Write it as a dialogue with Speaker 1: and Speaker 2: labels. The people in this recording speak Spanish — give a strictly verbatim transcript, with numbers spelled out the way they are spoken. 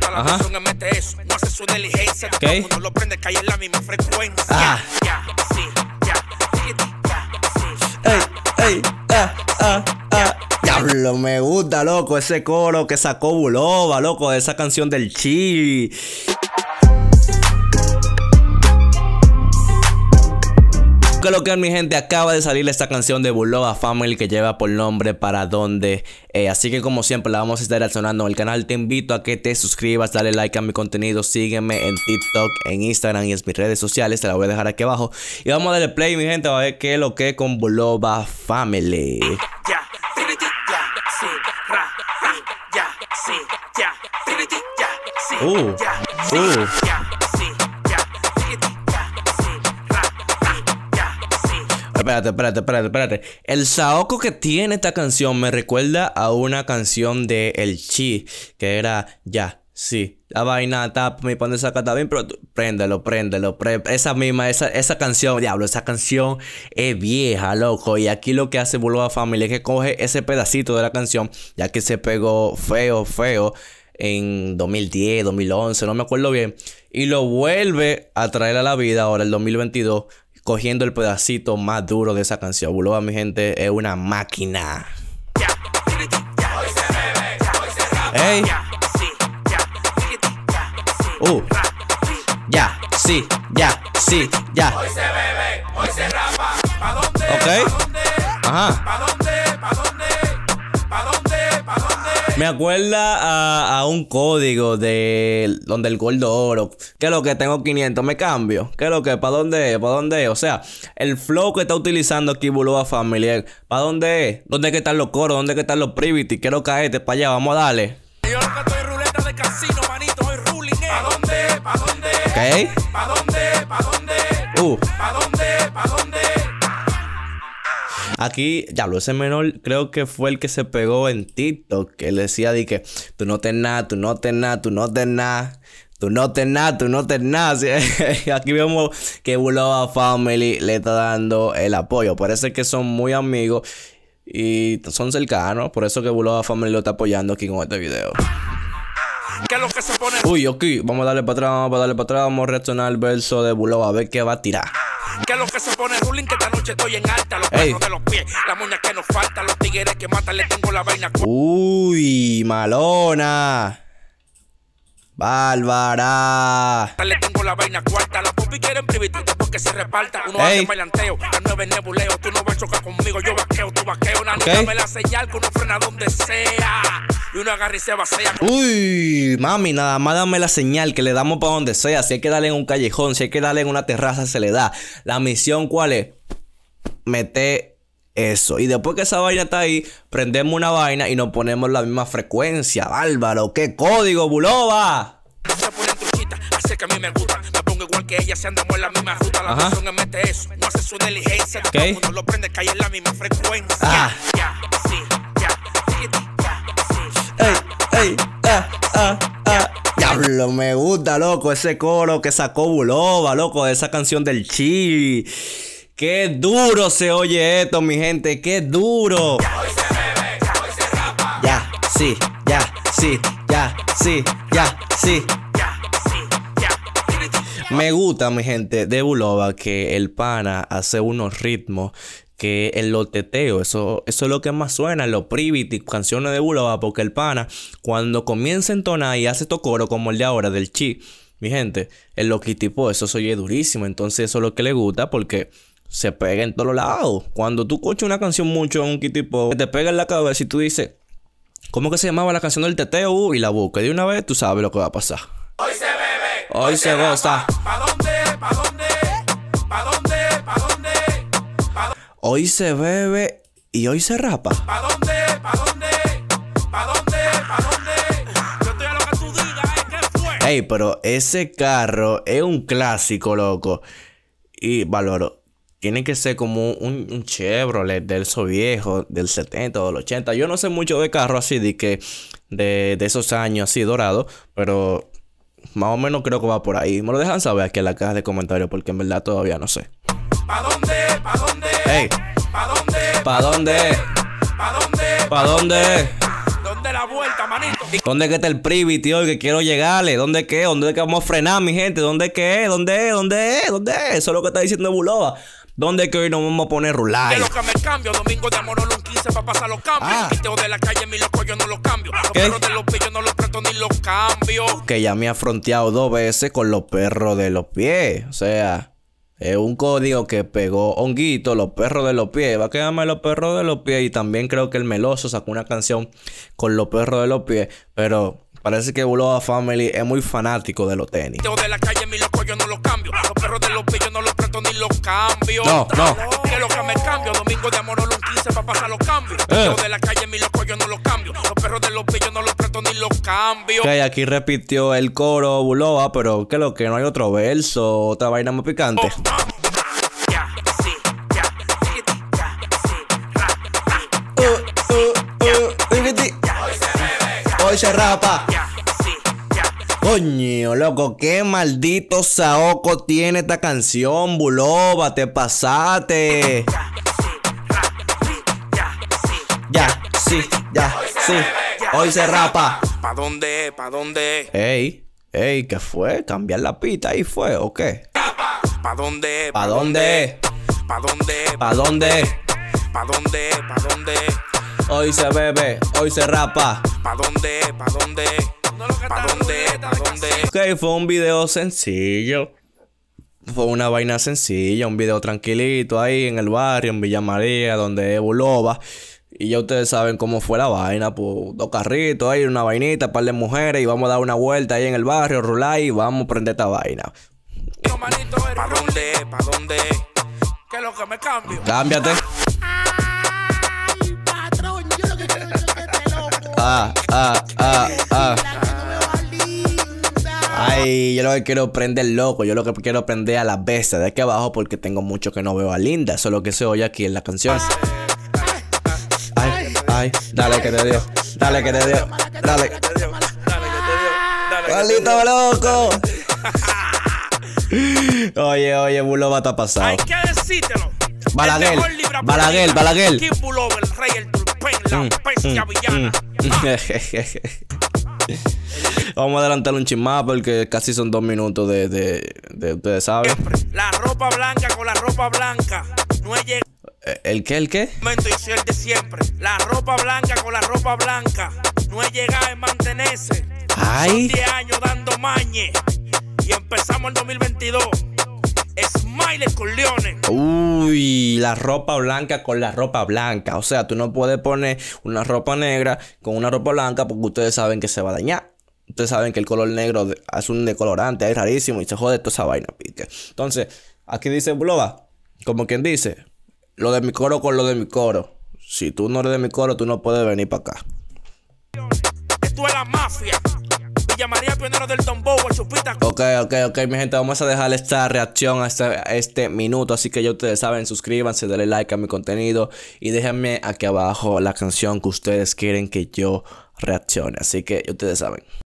Speaker 1: ajusta la visión M T S. No hace su diligencia. Todo el mundo lo prende, cae en la misma frecuencia.
Speaker 2: Ah.
Speaker 1: Ya, sí, ya, ya, sí.
Speaker 2: Ey, ey, ah, ah, ah. Diablo, me gusta, loco, ese coro que sacó Bulova, loco, de esa canción del Chi. Que lo que es, mi gente, acaba de salir esta canción de Bulova Family que lleva por nombre Para Dónde. Eh, así que como siempre la vamos a estar reaccionando en el canal. Te invito a que te suscribas, dale like a mi contenido, sígueme en TikTok, en Instagram y en mis redes sociales. Te la voy a dejar aquí abajo. Y vamos a darle play, mi gente, a ver qué es lo que es con Bulova Family.
Speaker 1: Ya, ya, sí, ra, ya, sí, ya, ya, sí,
Speaker 2: Uh,
Speaker 1: ya,
Speaker 2: uh.
Speaker 1: ya.
Speaker 2: Espérate, espérate, espérate, espérate. El saoco que tiene esta canción me recuerda a una canción de El Chi, que era ya, sí, la vaina está, mi pan de saca está bien, pero tú, préndelo, préndelo, pré esa misma, esa, esa canción, diablo, esa canción es vieja, loco. Y aquí lo que hace Bulova Family es que coge ese pedacito de la canción, ya que se pegó feo, feo en dos mil diez, dos mil once, no me acuerdo bien, y lo vuelve a traer a la vida ahora, el dos mil veintidós, cogiendo el pedacito más duro de esa canción. Bulova, mi gente, es una máquina. Ey. Uh. Ya, sí, ya, sí, ya.
Speaker 1: Hoy se bebe, hoy se rapa. ¿Pa dónde?
Speaker 2: Ok.
Speaker 1: ¿Pa dónde?
Speaker 2: Ajá.
Speaker 1: ¿Pa dónde? ¿Pa dónde? ¿Pa dónde? ¿Pa dónde?
Speaker 2: Me acuerda a, a un código de donde el gordo oro. Que es lo que tengo quinientos, me cambio. Que es lo que, ¿para dónde es? ¿Para dónde es? O sea, el flow que está utilizando aquí Bulova Family, ¿para dónde es? ¿Dónde es que están los coros? ¿Dónde es que están los privity? Quiero caerte para allá, vamos a darle.
Speaker 1: Yo lo que estoy ruleta de casino, manito, hoy ruling, eh. ¿Pa dónde? ¿Pa dónde?
Speaker 2: Ok.
Speaker 1: ¿Pa dónde? ¿Pa dónde?
Speaker 2: Uh.
Speaker 1: ¿Pa dónde? ¿Pa dónde?
Speaker 2: Aquí, diablo, ese menor creo que fue el que se pegó en TikTok. Que le decía de que tú no tenés nada, tú no tenés nada, tú no tenés nada. Tú no tenés nada, tú no tenés nada. ¿Sí? Aquí vemos que Bulova Family le está dando el apoyo. Parece que son muy amigos y son cercanos. Por eso que Bulova Family lo está apoyando aquí con este video.
Speaker 1: ¿Qué es lo que se pone?
Speaker 2: Uy, ok, vamos a darle para atrás, vamos a darle para atrás. Vamos a reaccionar al verso de Bulova, a ver qué va a tirar.
Speaker 1: ¿Qué es lo que se pone ruling? Que esta noche estoy en alta. Los
Speaker 2: Ey.
Speaker 1: perros de los pies, la moña que nos falta. Los tigres que matan, le tengo la vaina.
Speaker 2: Uy, malona. Bárbara.
Speaker 1: Le tengo la vaina cuarta. Los popis quieren privitito porque se reparta. Uno
Speaker 2: Ey.
Speaker 1: hace bailanteo, la nueve nebuleo. Tú no vas a chocar conmigo, yo vaqueo, tú vaqueo. Una
Speaker 2: Ok.
Speaker 1: niña me la señal que uno frena donde sea. Y uno agarra y se vacía.
Speaker 2: Uy, mami, nada más dame la señal que le damos para donde sea. Si hay que darle en un callejón, si hay que darle en una terraza, se le da. La misión, ¿cuál es? Meter eso. Y después que esa vaina está ahí, prendemos una vaina y nos ponemos la misma frecuencia. Bárbaro, ¿qué código, Bulova?
Speaker 1: Se ponen truchitas, así que a mí me gusta. Me pongo igual que ella, se andamos en la misma ruta. La
Speaker 2: Ajá.
Speaker 1: visión M T S, no hace su diligencia.
Speaker 2: Ok.
Speaker 1: Todo el mundo lo prende, cae en la misma frecuencia.
Speaker 2: Ah.
Speaker 1: Ya, sí, ya, sí, ya, sí.
Speaker 2: Ey, ey, ah, ah, ah. Diablo, me gusta, loco, ese coro que sacó Bulova, loco, de esa canción del Chi. Qué duro se oye esto, mi gente, qué duro.
Speaker 1: Hoy se bebe, hoy se rapa.
Speaker 2: Ya, sí, ya, sí, ya, sí, ya, sí.
Speaker 1: Ya, sí, ya.
Speaker 2: Me gusta, mi gente, de Bulova que el pana hace unos ritmos que en los teteos, eso, eso es lo que más suena en los privity, canciones de Bulova, porque el pana, cuando comienza a entonar y hace estos coros como el de ahora del Chi, mi gente, el loquitipo, eso se oye durísimo. Entonces eso es lo que le gusta porque se pega en todos lados. Cuando tú escuchas una canción mucho en un kitipo, te pega en la cabeza y tú dices, ¿cómo que se llamaba la canción del teteo? Uh, y la busca. De una vez tú sabes lo que va a pasar.
Speaker 1: Hoy se bebe,
Speaker 2: Hoy se goza.
Speaker 1: ¿Pa dónde? ¿Pa dónde? ¿Pa dónde? ¿Pa dónde? ¿Pa
Speaker 2: Hoy se bebe y hoy se rapa.
Speaker 1: ¿Pa dónde? ¿Pa dónde? ¿Pa dónde? ¿Pa dónde? Yo estoy a lo que tú digas, ¿eh? ¿Qué fue?
Speaker 2: Ey, pero ese carro es un clásico, loco. Y, Bárbaro, tiene que ser como un, un Chevrolet de esos viejos, del setenta o del ochenta. Yo no sé mucho de carro así, de que de, de esos años así dorados, pero más o menos creo que va por ahí. Me lo dejan saber aquí en la caja de comentarios porque en verdad todavía no sé.
Speaker 1: ¿Pa dónde? ¿Pa dónde?
Speaker 2: Ey,
Speaker 1: ¿Pa dónde?
Speaker 2: ¿pa dónde?
Speaker 1: ¿Pa dónde?
Speaker 2: ¿Pa dónde?
Speaker 1: ¿Dónde? de la vuelta, manito.
Speaker 2: ¿Dónde es que está el privy, tío? Que quiero llegarle. ¿Dónde es que? ¿Dónde es que vamos a frenar, mi gente? ¿Dónde es que es? ¿Dónde es? ¿Dónde es? ¿Dónde es? Eso es lo que está diciendo Buloba. ¿Dónde es que hoy nos vamos a poner rulay?
Speaker 1: Que lo que me cambio, domingo de amor, un quince pa' pasar los cambios.
Speaker 2: Ah.
Speaker 1: Quiteo de la calle, mi loco, yo no los cambio. Los
Speaker 2: ¿Qué?
Speaker 1: perros de los pies, yo no los presto ni los cambio.
Speaker 2: Que ya me ha fronteado dos veces con los perros de los pies. O sea, es un código que pegó Honguito, los perros de los pies. Va a quedarme los perros de los pies. Y también creo que el Meloso sacó una canción con los perros de los pies. Pero parece que Buloba Family es muy fanático de los tenis.
Speaker 1: Quiteo de la calle, mi loco, yo no los cambio. Los perros de los pies, yo no los presto ni los cambio.
Speaker 2: No, no.
Speaker 1: Que lo que me cambio, domingo de amor, un quince pa' pasar los cambios.
Speaker 2: Eh.
Speaker 1: Quiteo de la calle, mi loco, yo no los cambio. Los perros de los pies, yo no los presto ni los cambio.
Speaker 2: Ok, aquí repitió el coro Buloba, pero ¿qué es lo que? ¿No hay otro verso? ¿Otra vaina más picante?
Speaker 1: Oh, ah. Ya, sí, ya, sí, ya, sí, ra, ra,
Speaker 2: Uh, uh, uh, Infinity. Hoy se rapa.
Speaker 1: ya, sí, ya.
Speaker 2: Coño, loco, qué maldito saoco tiene esta canción, Buloba, te pasaste. Ya, sí, ya, sí. Hoy se rapa.
Speaker 1: ¿Pa dónde? ¿Pa dónde?
Speaker 2: Ey, ey, ¿qué fue? ¿Cambiar la pita ahí fue o qué?
Speaker 1: ¿Pa dónde?
Speaker 2: ¿Pa dónde?
Speaker 1: ¿Pa dónde?
Speaker 2: ¿Pa dónde?
Speaker 1: ¿Pa dónde? ¿Pa dónde?
Speaker 2: Hoy se bebe, hoy se rapa.
Speaker 1: ¿Pa dónde? ¿Pa dónde? ¿Pa dónde? ¿Pa dónde?
Speaker 2: Ok, fue un video sencillo. Fue una vaina sencilla, un video tranquilito ahí en el barrio, en Villa María, donde es Buloba. Y ya ustedes saben cómo fue la vaina, pues dos carritos ahí, una vainita, par de mujeres y vamos a dar una vuelta ahí en el barrio, rular y vamos a prender esta vaina.
Speaker 1: ¿Pa dónde? ¿Pa dónde? ¿Qué es lo que me cambio?
Speaker 2: Cámbiate.
Speaker 3: Ay, patrón, yo lo que quiero es que esté loco.
Speaker 2: Ah, ah, ah, ah.
Speaker 3: La que no veo a linda.
Speaker 2: Ay, yo lo que quiero prender loco, yo lo que quiero prender a la bestia de aquí abajo porque tengo mucho que no veo a Linda. Eso es lo que se oye aquí en la canción. Ay, ay, dale que te dio, dale que te dio, dale. ¡Maldito loco! Oye, oye, Buloba está pasado.
Speaker 1: Hay que decírtelo.
Speaker 2: Balaguer,
Speaker 1: El mejor libra por
Speaker 2: Balaguer,
Speaker 1: libra.
Speaker 2: Balaguer.
Speaker 1: Kim Buloba, el rey, el turpén, la bestia villana.
Speaker 2: Vamos a adelantar un chin más porque casi son dos minutos de, de, de ustedes saben.
Speaker 1: Siempre. La ropa blanca con la ropa blanca. No es llegar
Speaker 2: ¿El qué, el qué?
Speaker 1: momento y ser de siempre. La ropa blanca con la ropa blanca. No es llegar a mantenerse.
Speaker 2: Ay.
Speaker 1: Son diez años dando mañe. Y empezamos el dos mil veintidós. Smiley con leones.
Speaker 2: Uy, la ropa blanca con la ropa blanca. O sea, tú no puedes poner una ropa negra con una ropa blanca porque ustedes saben que se va a dañar. Ustedes saben que el color negro es un decolorante, es rarísimo y se jode toda esa vaina, pique. Entonces, aquí dice Buloba, como quien dice, lo de mi coro con lo de mi coro. Si tú no eres de mi coro, tú no puedes venir para acá.
Speaker 1: Esto es la mafia. Villa María, pionero del Tombow, Chupita.
Speaker 2: Ok, ok, ok, mi gente, vamos a dejar esta reacción a este, a este minuto. Así que ya ustedes saben, suscríbanse, denle like a mi contenido y déjenme aquí abajo la canción que ustedes quieren que yo reaccione. Así que ya ustedes saben.